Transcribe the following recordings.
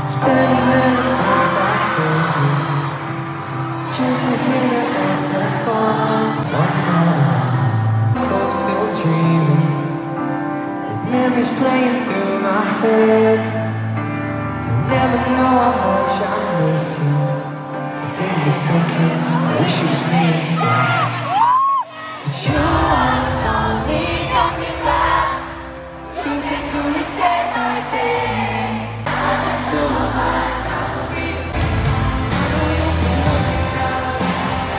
It's been a minute since I called you, just to hear the answer from one night. Cold still dreaming, with memories playing through my head. You'll never know how much I miss you. The day you took it, I wish it was me instead. But you always told me, don't give up, you can do it day by day. Two of us, I will be the best. I know you'll be looking down, so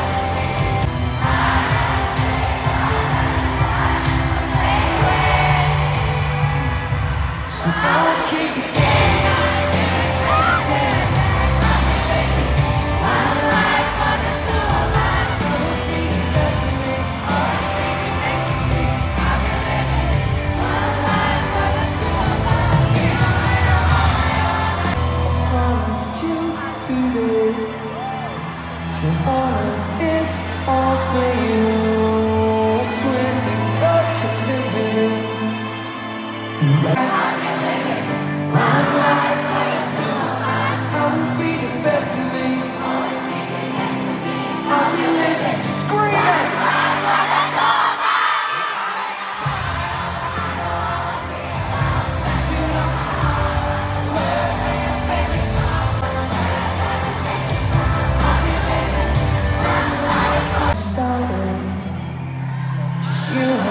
I'll keep you dead. One life for the two of us. You'll be the best of me. Always thinking next to me. I'll be living. One life for the two of us. Promised you to this, so all of this is all for you. I swear to God you're living. I'll be living one life for the two of us. I will be the best of me. Always be the best of me. I'll be living, screaming. Starting, just you.